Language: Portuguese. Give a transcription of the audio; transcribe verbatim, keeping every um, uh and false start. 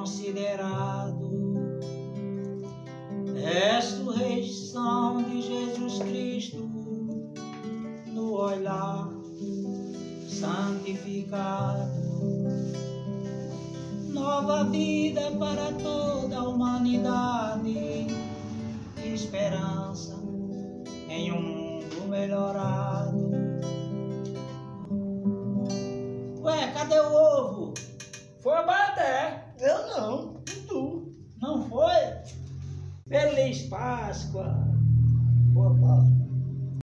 considerado. Ressurreição de Jesus Cristo no olhar santificado. Nova vida para toda a humanidade, esperança em um mundo melhorado.